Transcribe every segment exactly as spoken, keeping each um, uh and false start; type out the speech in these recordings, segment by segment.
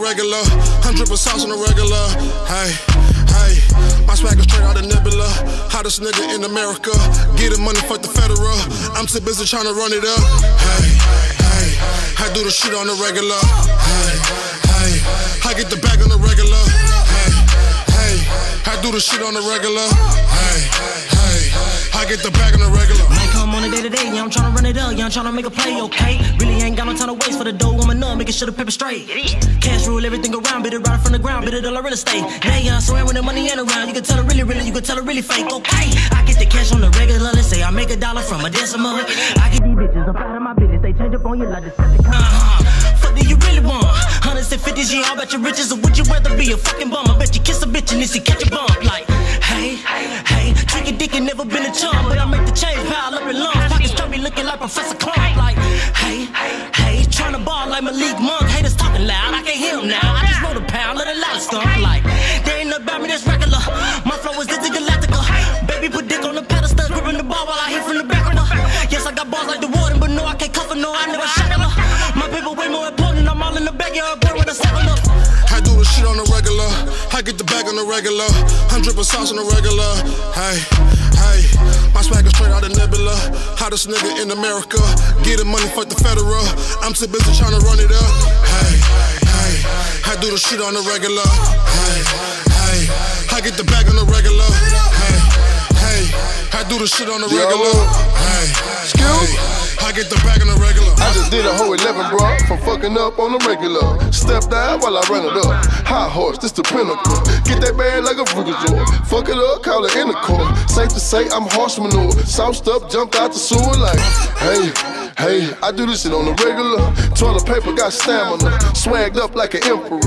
regular. Hundred percent sauce on the regular. Hey, hey, my swag is straight out of Nebula. Hottest nigga in America. Getting money, fuck the federal. I'm too busy trying to run it up. Hey, hey, I do the shit on the regular. Hey, hey, I get the bag on the regular. Hey, hey, I do the shit on the regular. Hey, hey, I get the bag on the regular. Might come on a day to day, yeah, I'm tryna run it up, yeah, I'm tryna make a play, okay? Really ain't got no time to waste for the dough, I'm a nut, making sure the paper straight. Cash rule everything around, bit it right from the ground, bit it all real estate. Yeah, yeah, I swear when the money ain't around, you can tell it really, really, you can tell it really fake, okay? I get the cash on the regular, let's say I make a dollar from a decimal. I get these bitches up out of my business, they change up on you like the Decepticon. Uh-huh. Fuck do you really want? Hundreds and fifties, yeah, I bet your riches, or would you rather be a fucking bum? I bet you kiss a bitch and then she catch a bump, like, hey, hey, tricky dick ain't never been a chum, but I make the change pile up in lungs. Pockets chubby looking like Professor Clump, like, hey, hey, tryna ball like Malik Monk. Haters talking loud, I can't hear them now. I just wrote a pound, let it loud stunk, like, there ain't nothing about me that's regular. My flow is intergalactica. Baby put dick on the pedestal, gripping the ball while I hit from the back of her. Yes, I got balls like the warden, but no, I can't cover, no, I never shackle her. My people way more important, I'm all in the backyard, boy, with a seven up. I do the shit on the regular. I get the bag on the regular. Hundred percent sauce on the regular. Hey, hey, my swag is straight out of Nebula. Hottest nigga in America. Getting money, fuck the federal. I'm too busy trying to run it up. Hey, hey, I do the shit on the regular. Hey, hey, I get the bag on the regular. Hey, hey, I do the shit on the regular. Hey, hey, I get the bag on the regular. I just did a whole eleven, bro, from fucking up on the regular. Step down while I run it up. High horse, this the pinnacle. Get that bag like a frigazor. Fuck it up, call it intercourse. Safe to say I'm horse manure. Sauced up, jumped out the sewer like, hey, hey, I do this shit on the regular. Toilet paper got stamina. Swagged up like an emperor.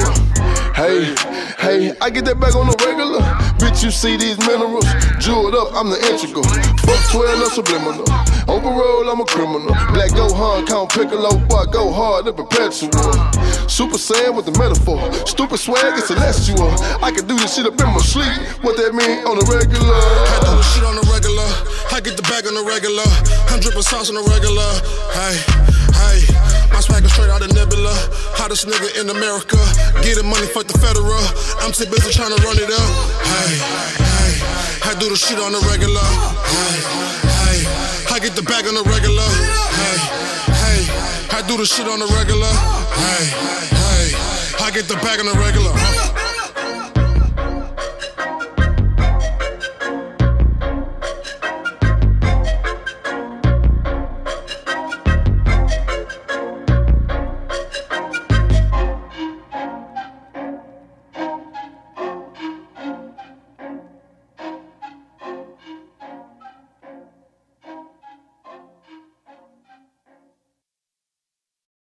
Hey, hey, I get that bag on the regular. Bitch, you see these minerals. Jeweled up, I'm the integral. Fuck twelve, no subliminal. Overall, I'm a criminal. Black go hard, count piccolo, boy, go hard, the perpetual. Super Saiyan with the metaphor. Stupid swag, it's celestial. I can do this shit up in my sleep. What that mean on the regular? I do the shit on the regular. I get the bag on the regular. Hundred percent sauce on the regular. Hey, hey, my swag is straight out of Nebula. Hottest nigga in America. Getting money, fuck the federal. I'm too busy trying to run it up. Hey, hey, I do the shit on the regular. Hey, hey, I get the bag on the regular. Hey, hey, I do the shit on the regular. Hey, hey, I get the bag on the regular.